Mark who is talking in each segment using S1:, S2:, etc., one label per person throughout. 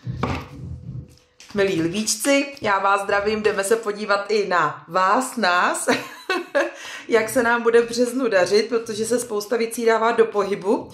S1: Milí lvíčci, já vás zdravím, jdeme se podívat i na vás, nás, jak se nám bude v březnu dařit, protože se spousta věcí dává do pohybu.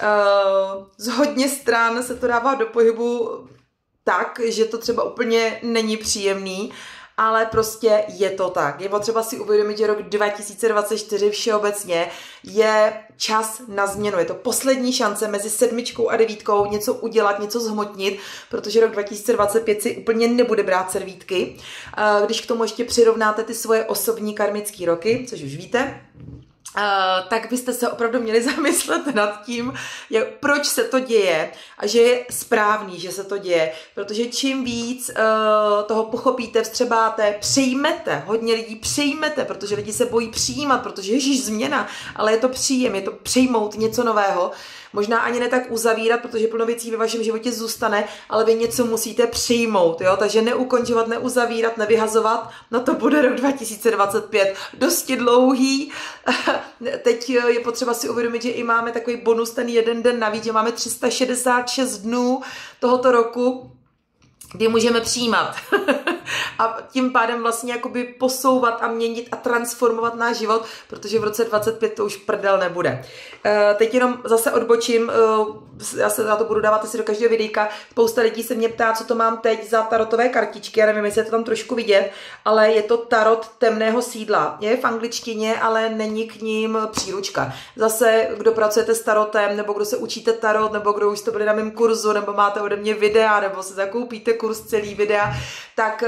S1: Z hodně stran se to dává do pohybu tak, že to třeba úplně není příjemný, ale prostě je to tak. Je potřeba si uvědomit, že rok 2024 všeobecně je čas na změnu. Je to poslední šance mezi 7 a 9 něco udělat, něco zhmotnit, protože rok 2025 si úplně nebude brát servítky. Když k tomu ještě přirovnáte ty svoje osobní karmické roky, což už víte, tak byste se opravdu měli zamyslet nad tím, proč se to děje a že je správný, že se to děje, protože čím víc toho pochopíte, vstřebáte, přijmete, hodně lidí přijmete, protože lidi se bojí přijímat, protože ježíš změna, ale je to příjem, je to přijmout něco nového, možná ani ne tak uzavírat, protože plno věcí ve vašem životě zůstane, ale vy něco musíte přijmout, jo? Takže neukončovat, neuzavírat, nevyhazovat, no to bude rok 2025 dosti dlouhý. Teď je potřeba si uvědomit, že i máme takový bonus, ten jeden den navíc, že máme 366 dnů tohoto roku, kdy můžeme přijímat a tím pádem vlastně jakoby posouvat a měnit a transformovat náš život, protože v roce 25 to už prdel nebude. Teď jenom zase odbočím, já se za to budu dávat asi do každého videjka. Spousta lidí se mě ptá, co to mám teď za tarotové kartičky, já nevím, jestli je to tam trošku vidět, ale je to tarot temného sídla. Je v angličtině, ale není k ním příručka. Zase, kdo pracujete s tarotem, nebo kdo se učíte tarot, nebo kdo už jste byli na mém kurzu, nebo máte ode mě videa, nebo se zakoupíte kurz celý videa, tak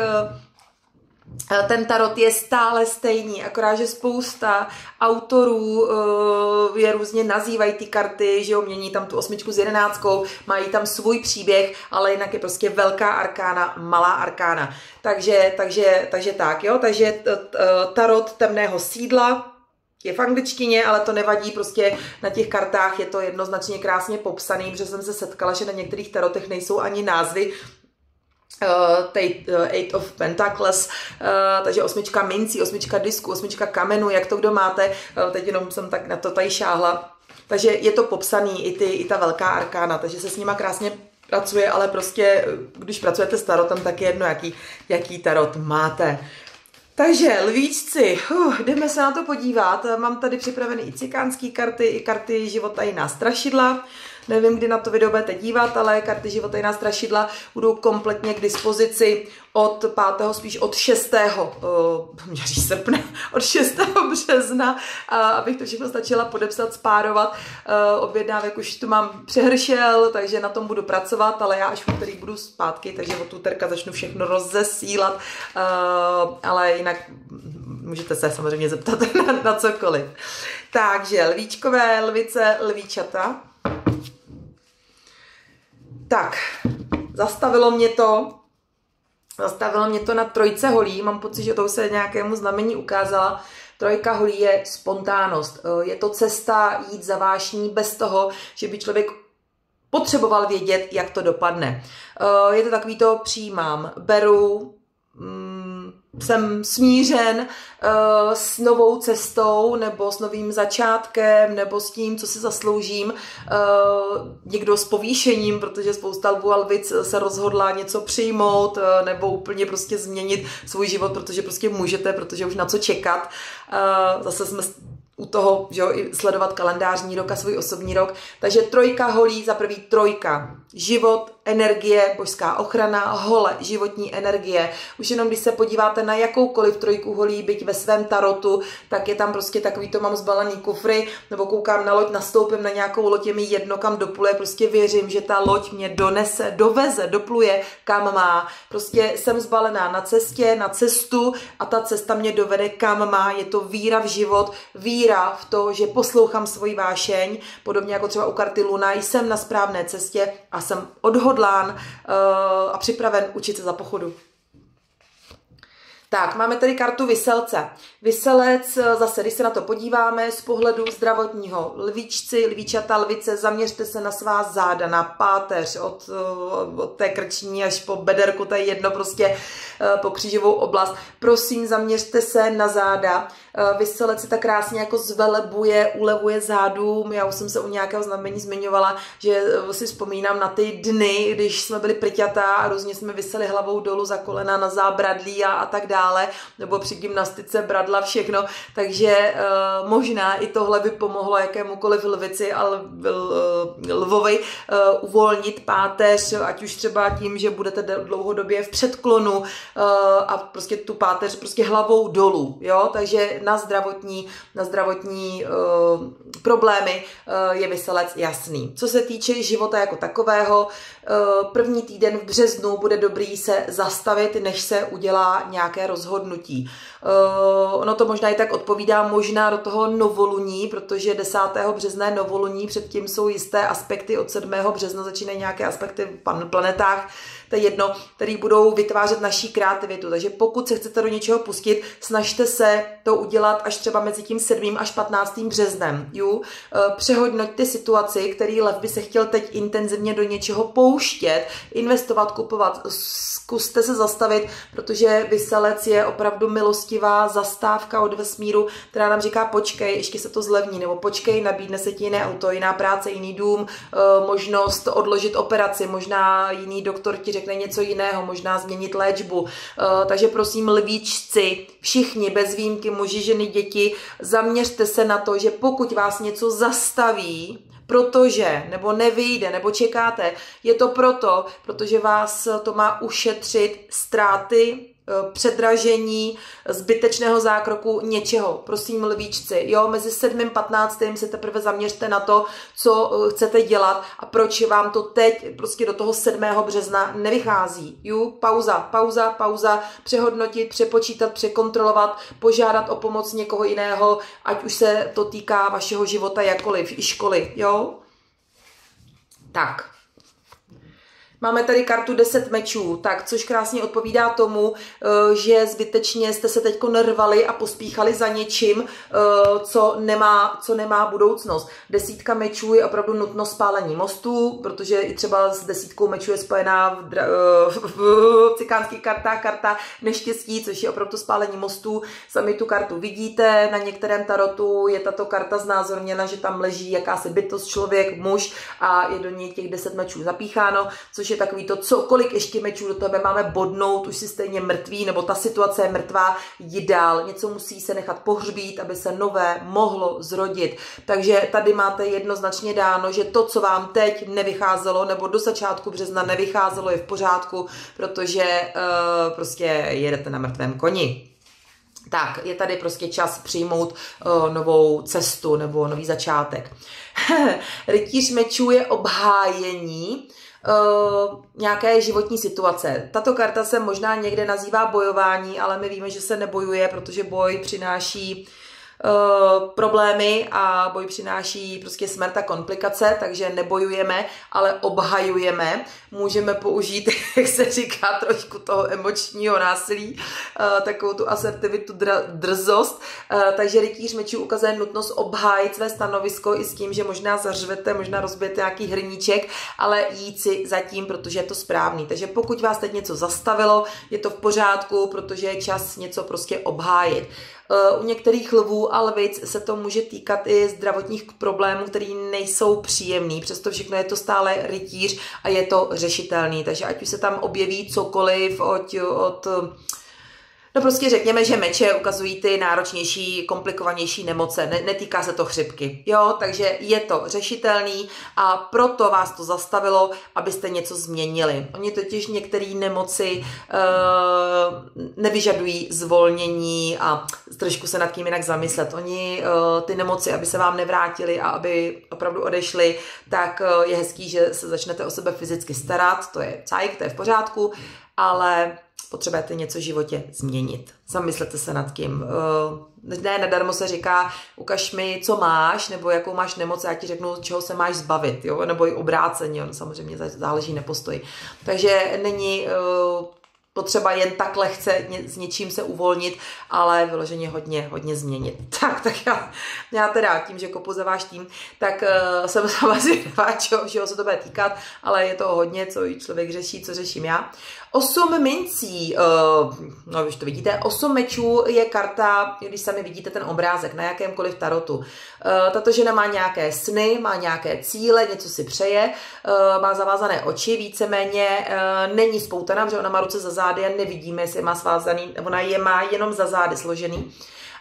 S1: ten tarot je stále stejný, akorát, že spousta autorů je různě nazývají ty karty, že jo, mění tam tu 8 s 11, mají tam svůj příběh, ale jinak je prostě velká arkána, malá arkána. Takže tak, jo, takže tarot temného sídla je v angličtině, ale to nevadí, prostě na těch kartách je to jednoznačně krásně popsaný, protože jsem se setkala, že na některých tarotech nejsou ani názvy, Eight of Pentacles, takže 8 mincí, 8 disku, 8 kamenů, jak to kdo máte, teď jenom jsem tak na to tady šáhla, takže je to popsaný i ta velká arkána, takže se s nima krásně pracuje, ale prostě, když pracujete s tarotem, tak je jedno, jaký tarot máte. Takže lvíčci, jdeme se na to podívat, mám tady připravené i cikánské karty, i karty života jiná strašidla. Nevím, kdy na to video budete dívat, ale karty života jiná strašidla budou kompletně k dispozici od 5. spíš od 6. srpna, od 6. března, abych to všechno stačila podepsat, spárovat. Objednávek už tu mám přehršel, takže na tom budu pracovat, ale já až v úterý budu zpátky, takže od úterka začnu všechno rozesílat, ale jinak můžete se samozřejmě zeptat na cokoliv. Takže lvíčkové, lvice, lvíčata. Tak, zastavilo mě to na trojce holí, mám pocit, že to se nějakému znamení ukázala. Trojka holí je spontánnost, je to cesta jít za vášní bez toho, že by člověk potřeboval vědět, jak to dopadne. Je to takový to přijímám, beru, jsem smířen s novou cestou, nebo s novým začátkem, nebo s tím, co si zasloužím, někdo s povýšením, protože spousta lvů a lvic se rozhodla něco přijmout, nebo úplně prostě změnit svůj život, protože prostě můžete, protože už na co čekat. Zase jsme u toho, že jo, i sledovat kalendářní rok a svůj osobní rok. Takže trojka holí, za prvý trojka, život, energie, božská ochrana, hole, životní energie. Už jenom když se podíváte na jakoukoliv trojku holí, byť ve svém tarotu, tak je tam prostě takový to mám zbalený kufry, nebo koukám na loď, nastoupím na nějakou loď, je mi jedno kam dopluje, prostě věřím, že ta loď mě donese, doveze, dopluje kam má. Prostě jsem zbalená na cestě, na cestu a ta cesta mě dovede kam má. Je to víra v život, víra v to, že poslouchám svoji vášeň, podobně jako třeba u karty Luna, jsem na správné cestě a jsem odhodlán a připraven učit se za pochodu. Tak, máme tady kartu Viselce. Viselec, zase, když se na to podíváme z pohledu zdravotního, lvíčci, lvíčata, lvice, zaměřte se na svá záda, na páteř, od té krční až po bederku, to je jedno, prostě po křížovou oblast. Prosím, zaměřte se na záda, Vyselec se tak krásně jako zvelebuje, ulevuje zádům. Já už jsem se u nějakého znamení zmiňovala, že si vzpomínám na ty dny, když jsme byli prťatá a různě jsme viseli hlavou dolů za kolena na zábradlí a tak dále, nebo při gymnastice bradla, všechno. Takže možná i tohle by pomohlo jakémukoliv lvici a lvovi uvolnit páteř, ať už třeba tím, že budete dlouhodobě v předklonu a prostě tu páteř prostě hlavou dolů, jo, takže na zdravotní problémy je Vyselec jasný. Co se týče života jako takového, první týden v březnu bude dobrý se zastavit, než se udělá nějaké rozhodnutí. Ono to možná i tak odpovídá možná do toho novoluní, protože 10. března je novoluní, předtím jsou jisté aspekty, od 7. března začínají nějaké aspekty v planetách, to je jedno, který budou vytvářet naší kreativitu. Takže pokud se chcete do něčeho pustit, snažte se to udělat až třeba mezi tím 7. až 15. březnem. Přehodnoťte situaci, který lev by se chtěl teď intenzivně do něčeho pouštět, investovat, kupovat. Zkuste se zastavit, protože Vyselec je opravdu milostivá zastávka od vesmíru, která nám říká počkej, ještě se to zlevní, nebo počkej, nabídne se ti jiné auto, jiná práce, jiný dům, možnost odložit operaci, možná jiný doktor ti řekne něco jiného, možná změnit léčbu. Takže prosím, lvíčci, všichni bez výjimky, muži, ženy, děti, zaměřte se na to, že pokud vás něco zastaví, protože, nebo nevyjde, nebo čekáte, je to protože vás to má ušetřit ztráty, předražení, zbytečného zákroku, něčeho. Prosím, lvíčci, jo, mezi 7. a 15. se teprve zaměřte na to, co chcete dělat a proč vám to teď prostě do toho 7. března nevychází. Jo, pauza, přehodnotit, přepočítat, překontrolovat, požádat o pomoc někoho jiného, ať už se to týká vašeho života jakkoliv, i školy, jo. Tak. Máme tady kartu 10 mečů, tak což krásně odpovídá tomu, že zbytečně jste se teď nervali a pospíchali za něčím, co nemá budoucnost. 10 mečů je opravdu nutnost spálení mostů, protože i třeba s 10 mečů je spojená v cikánských kartách karta neštěstí, což je opravdu spálení mostů. Sami tu kartu vidíte, na některém tarotu je tato karta znázorněna, že tam leží jakási bytost, člověk, muž a je do něj těch 10 mečů zapícháno, což je takový to, kolik ještě mečů do tebe máme bodnout, už si stejně mrtvý, nebo ta situace je mrtvá, jdi dál. Něco musí se nechat pohřbít, aby se nové mohlo zrodit. Takže tady máte jednoznačně dáno, že to, co vám teď nevycházelo, nebo do začátku března nevycházelo, je v pořádku, protože prostě jedete na mrtvém koni. Tak, je tady prostě čas přijmout novou cestu nebo nový začátek. Rytíř mečů je obhájení nějaké životní situace. Tato karta se možná někde nazývá bojování, ale my víme, že se nebojuje, protože boj přináší problémy a boj přináší prostě smrt a komplikace, takže nebojujeme, ale obhajujeme. Můžeme použít, jak se říká, trošku toho emočního násilí, takovou tu asertivitu, drzost. Takže rytíř mečů ukazuje nutnost obhájit své stanovisko i s tím, že možná zařvete, možná rozbijete nějaký hrníček, ale jít si zatím, protože je to správný. Takže pokud vás teď něco zastavilo, je to v pořádku, protože je čas něco prostě obhájit. U některých lvů a lvic se to může týkat i zdravotních problémů, které nejsou příjemný. Přesto všechno je to stále rytíř a je to řešitelný. Takže ať už se tam objeví cokoliv no prostě řekněme, že meče ukazují ty náročnější, komplikovanější nemoce. Netýká se to chřipky. Jo, takže je to řešitelný a proto vás to zastavilo, abyste něco změnili. Oni totiž některé nemoci nevyžadují zvolnění a trošku se nad tím jinak zamyslet. Oni ty nemoci, aby se vám nevrátily a aby opravdu odešly, tak je hezký, že se začnete o sebe fyzicky starat. To je cajk, to je v pořádku, ale potřebujete něco v životě změnit. Zamyslete se nad tím. Ne, nadarmo se říká, ukaž mi, co máš, nebo jakou máš nemoc, já ti řeknu, čeho se máš zbavit, jo? Nebo i obráceně, on samozřejmě záleží na postoji. Takže není potřeba jen tak lehce s něčím se uvolnit, ale vyloženě hodně změnit. Tak já teda tím, že kopu za váš tým, tak jsem sama zvědavá, čeho se to bude týkat, ale je to hodně, co člověk řeší, co řeším já. 8 mincí, no už to vidíte, 8 mečů je karta, když sami vidíte ten obrázek na jakémkoliv tarotu. Tato žena má nějaké sny, má nějaké cíle, něco si přeje, má zavázané oči, víceméně není spoutaná, protože ona má ruce za zády a nevidíme, jestli má svázaný, ona je má jenom za zády složený.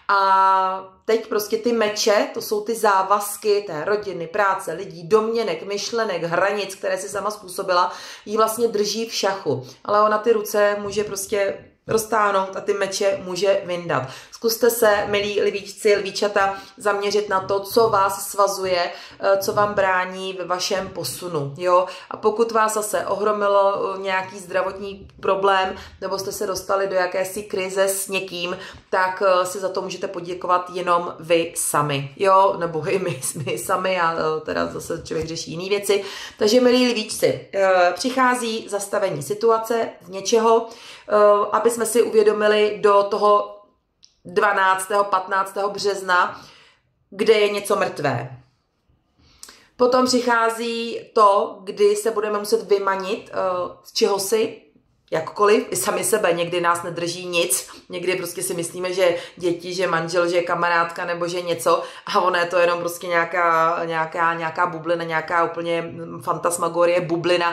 S1: A teď prostě ty meče, to jsou ty závazky té rodiny, práce, lidí, domněnek, myšlenek, hranic, které si sama způsobila, jí vlastně drží v šachu. Ale ona ty ruce může prostě roztáhnout a ty meče může vyndat. Zkuste se, milí lvíčci, lvíčata, zaměřit na to, co vás svazuje, co vám brání ve vašem posunu. Jo? A pokud vás zase ohromilo nějaký zdravotní problém, nebo jste se dostali do jakési krize s někým, tak si za to můžete poděkovat jenom vy sami. Jo? Nebo i my sami, a teda zase člověk řeší jiné věci. Takže, milí lvíčci, přichází zastavení situace z něčeho, aby jsme si uvědomili do toho 12. 15. března, kde je něco mrtvé. Potom přichází to, kdy se budeme muset vymanit z čehosi, jakkoliv, i sami sebe, někdy nás nedrží nic, někdy prostě si myslíme, že děti, že manžel, že kamarádka nebo že něco, a ono je to jenom prostě nějaká bublina, nějaká úplně fantasmagorie, bublina,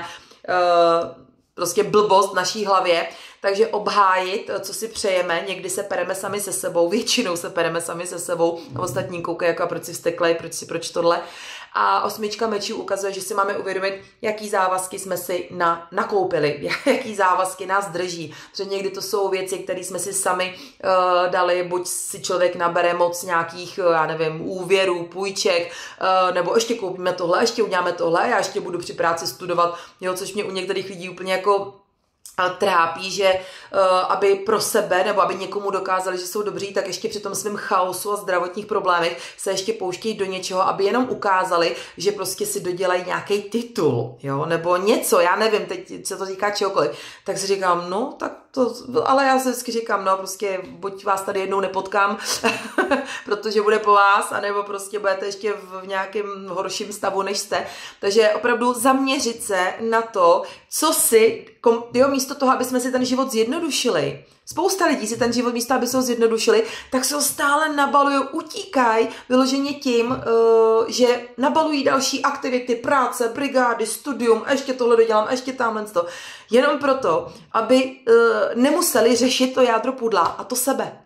S1: prostě blbost v naší hlavě, takže obhájit, co si přejeme, někdy se pereme sami se sebou, většinou se pereme sami se sebou, a ostatní koukají, jako proč si vzteklej, proč tohle. A 8 mečů ukazuje, že si máme uvědomit, jaký závazky jsme si nakoupili, jaký závazky nás drží. Protože někdy to jsou věci, které jsme si sami dali, buď si člověk nabere moc nějakých, já nevím, úvěrů, půjček, nebo ještě koupíme tohle, ještě uděláme tohle, já ještě budu při práci studovat, jo, což mě u některých lidí úplně jako trápí, že aby pro sebe nebo aby někomu dokázali, že jsou dobří, tak ještě při tom svém chaosu a zdravotních problémech se ještě pouštějí do něčeho, aby jenom ukázali, že prostě si dodělají nějaký titul, jo, nebo něco, já nevím, teď se to říká čehokoliv, tak si říkám, no, tak to, ale já si vždycky říkám, no, prostě buď vás tady jednou nepotkám, protože bude po vás, anebo prostě budete ještě v nějakém horším stavu, než jste. Takže opravdu zaměřit se na to, co si, jo, místo toho, aby jsme si ten život zjednodušili. Spousta lidí si ten život místo, aby se ho zjednodušili, tak se ho stále nabalují, utíkají vyloženě tím, že nabalují další aktivity, práce, brigády, studium, a ještě tohle dodělám, a ještě tamhle to. Jenom proto, aby nemuseli řešit to jádro pudla a to sebe.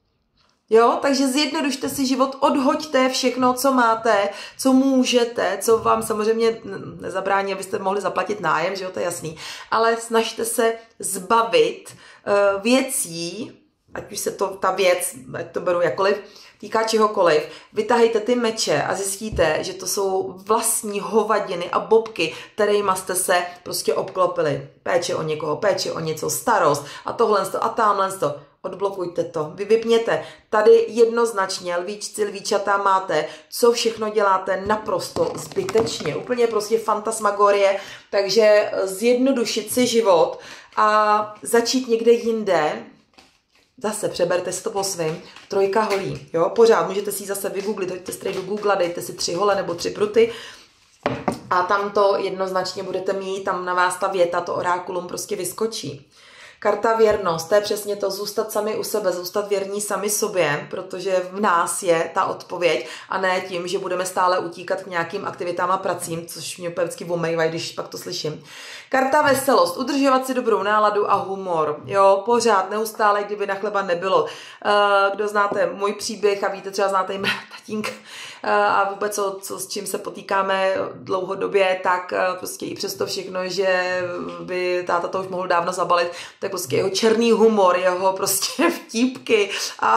S1: Jo, takže zjednodušte si život, odhoďte všechno, co máte, co můžete, co vám samozřejmě nezabrání, abyste mohli zaplatit nájem, že jo, to je jasný, ale snažte se zbavit věcí, ať už se to ta věc, ať to beru jakkoliv, týká čehokoliv, vytahejte ty meče a zjistíte, že to jsou vlastní hovadiny a bobky, kterýma jste se prostě obklopili. Péče o někoho, péče o něco, starost a tohle a tamhle to. Odblokujte to, vy vypněte. Tady jednoznačně, lvíčci, lvíčata, máte, co všechno děláte naprosto zbytečně. Úplně prostě fantasmagorie, takže zjednodušit si život a začít někde jinde. Zase přeberte si to po svým. 3 holí, jo, pořád. Můžete si ji zase vygooglit, hoďte straight do Google, dejte si 3 hole nebo 3 pruty a tam to jednoznačně budete mít, tam na vás ta věta, to orákulum prostě vyskočí. Karta věrnost, to je přesně to, zůstat sami u sebe, zůstat věrní sami sobě, protože v nás je ta odpověď a ne tím, že budeme stále utíkat k nějakým aktivitám a pracím, což mě úplně vždycky omejvají, když pak to slyším. Karta veselost, udržovat si dobrou náladu a humor, jo, pořád, neustále, kdyby na chleba nebylo. Kdo znáte můj příběh a víte, třeba znáte i mé tatínka a vůbec s čím se potýkáme dlouhodobě, tak prostě i přesto všechno, že by táta to už mohl dávno zabalit, tak prostě jeho černý humor, jeho prostě vtípky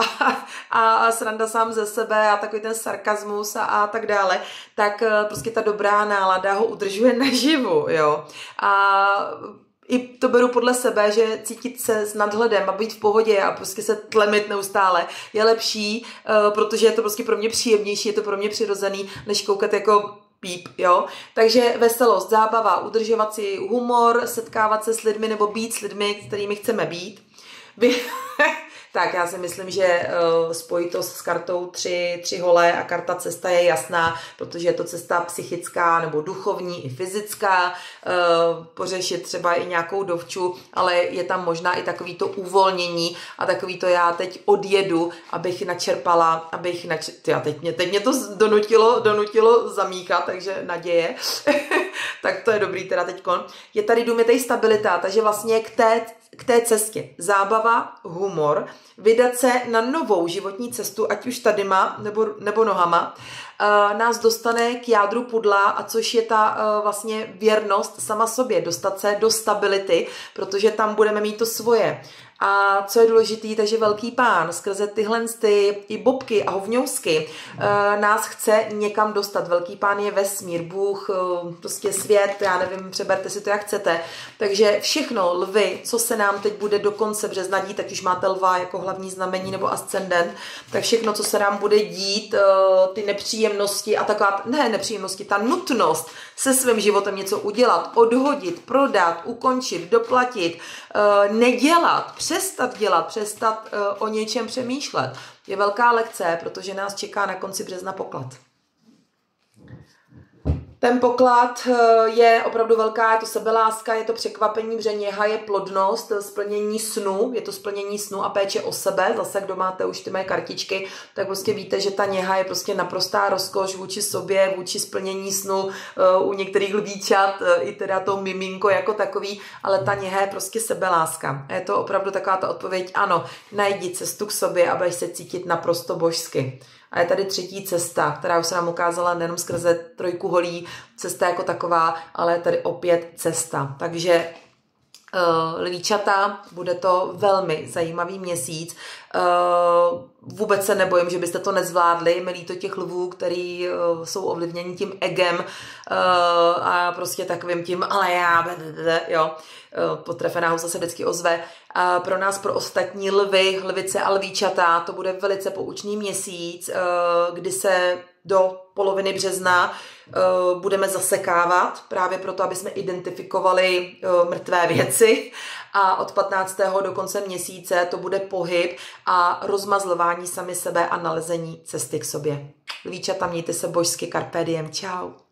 S1: a sranda sám ze sebe a takový ten sarkazmus a tak dále, tak prostě ta dobrá nálada ho udržuje naživu, jo. A i to beru podle sebe, že cítit se s nadhledem a být v pohodě a prostě se tlemit neustále je lepší, protože je to prostě pro mě příjemnější, je to pro mě přirozený, než koukat jako píp, jo. Takže veselost, zábava, udržovat si humor, setkávat se s lidmi nebo být s lidmi, s kterými chceme být. Tak já si myslím, že spojitost s kartou 3 holé a karta cesta je jasná, protože je to cesta psychická nebo duchovní i fyzická, pořešit třeba i nějakou dovču, ale je tam možná i takový to uvolnění a takový to já teď odjedu, abych načerpala, teď mě to donutilo zamíchat, takže naděje, tak to je dobrý teda teďkon. Je tady důležitá stabilita, takže vlastně k té cestě. Zábava, humor, vydat se na novou životní cestu, ať už tadyma nebo nohama, nás dostane k jádru pudla, a což je ta vlastně věrnost sama sobě, dostat se do stability, protože tam budeme mít to svoje. A co je důležitý, takže velký pán skrze tyhle i bobky a hovňousky nás chce někam dostat. Velký pán je vesmír, Bůh, prostě svět, já nevím, přeberte si to, jak chcete. Takže všechno, lvy, co se nám teď bude do konce března dít, ať už máte lva jako hlavní znamení nebo ascendent, tak všechno, co se nám bude dít, ty nepříjemnosti a taková, ne nepříjemnosti, ta nutnost se svým životem něco udělat, odhodit, prodat, ukončit, doplatit, nedělat, přestat dělat, přestat o něčem přemýšlet. Je velká lekce, protože nás čeká na konci března poklad. Ten poklad je opravdu velká, je to sebeláska, je to překvapení, protože něha je plodnost, splnění snu, je to splnění snu a péče o sebe. Zase, kdo máte už ty mé kartičky, tak prostě víte, že ta něha je prostě naprostá rozkoš vůči sobě, vůči splnění snu, u některých lvíčat, i teda to miminko jako takový, ale ta něha je prostě sebeláska. A je to opravdu taková ta odpověď, ano, najdi cestu k sobě a budeš se cítit naprosto božsky. A je tady třetí cesta, která už se nám ukázala nejenom skrze 3 holí, cesta jako taková, ale je tady opět cesta. Takže lvíčata, bude to velmi zajímavý měsíc. Vůbec se nebojím, že byste to nezvládli. Milí to těch lvů, který jsou ovlivněni tím egem a prostě takovým tím, ale já, jo, potrefená husa se vždycky ozve. Pro nás, pro ostatní lvy, lvice a lvíčata, to bude velice poučný měsíc, kdy se do poloviny března budeme zasekávat, právě proto, aby jsme identifikovali mrtvé věci, a od 15. do konce měsíce to bude pohyb a rozmazlování sami sebe a nalezení cesty k sobě. Lvíčata, mějte se božsky, carpe diem, čau.